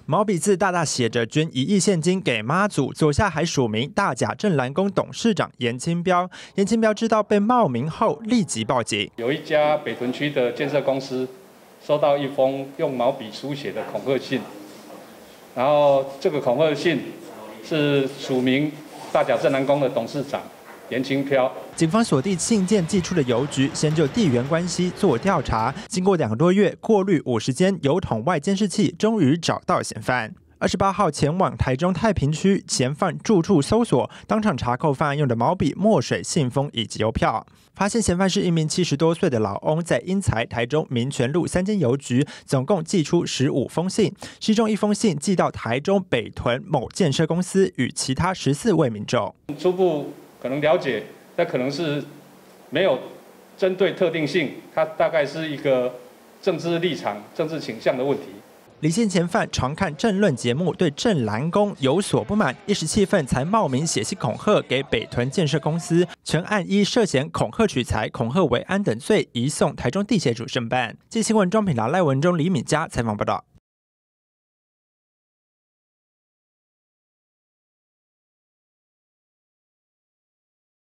毛笔字大大写着捐1亿现金给妈祖，左下还署名大甲镇澜宫董事长严清标。严清标知道被冒名后，立即报警。 有一家北屯区的建设公司收到一封用毛笔书写的恐吓信，然后这个恐吓信是署名大甲镇澜宫的董事长严清标。 警方锁定信件寄出的邮局，先就地缘关系做调查。经过2个多月过滤50间邮筒外监视器，终于找到嫌犯。28号前往台中太平区嫌犯住处搜索，当场查扣犯案用的毛笔、墨水、信封以及邮票，发现嫌犯是一名70多岁的老翁，在因材台中民权路3间邮局，总共寄出15封信，其中1封信寄到台中北屯某建设公司，与其他14位民众。 初步可能了解，那可能是没有针对特定性，它大概是一个政治立场、政治倾向的问题。 李姓嫌犯常看政论节目，对镇澜宫有所不满，一时气愤才冒名写信恐吓给北屯建设公司，全案依涉嫌恐吓取财、恐吓为安等罪移送台中地检署侦办。记新闻庄品达、赖文忠、李敏佳采访报道。